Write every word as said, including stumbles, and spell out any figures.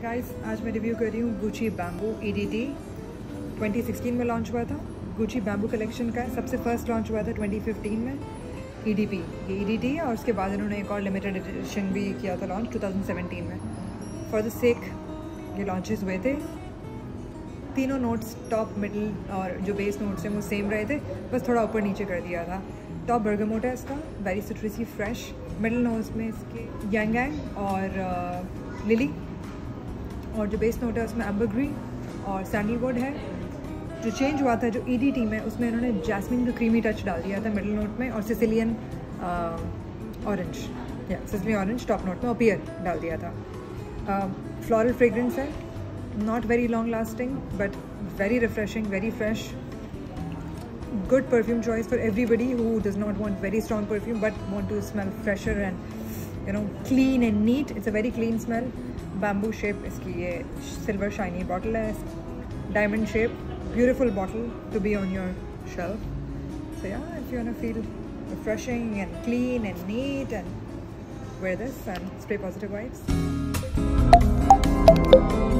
Guys, आज मैं review कर रही हूँ Gucci bamboo E D T. Twenty sixteen में लॉन्च हुआ था। गुची बैम्बू कलेक्शन का सबसे फर्स्ट लॉन्च हुआ था ट्वेंटी फिफ्टीन में। ई डी पी ये ई डी टी है और उसके बाद इन्होंने एक और लिमिटेड एडिशन भी किया था लॉन्च ट्वेंटी सेवेंटीन में। फॉर द सेक ये लॉन्चेस हुए थे। तीनों नोट्स टॉप, मिडल और जो बेस नोट्स हैं वो सेम रहे थे, बस थोड़ा ऊपर नीचे कर दिया था। टॉप बर्गमोट है इसका, very citrusy fresh. Middle notes में इसके यांग यांग और लिली, और जो बेस नोट है उसमें एम्बरग्रीन और सैंडलवुड है। जो चेंज हुआ था जो ई डी टी में, उसमें इन्होंने जैस्मिन का क्रीमी टच डाल दिया था मिडल नोट में, और सिसिलियन ऑरेंज या सिसिलियन ऑरेंज टॉप नोट में और पियर डाल दिया था। फ्लोरल फ्रेग्रेंस है, not very long lasting but very refreshing, very fresh. Good perfume choice for everybody who does not want very strong perfume but want to smell fresher and you know clean and neat. It's a very clean smell. Bamboo shape इसकी ये silver shiny bottle है, diamond shape, beautiful bottle to be on your shelf. So yeah, if you want to feel refreshing and clean and neat, and wear this and spray positive vibes.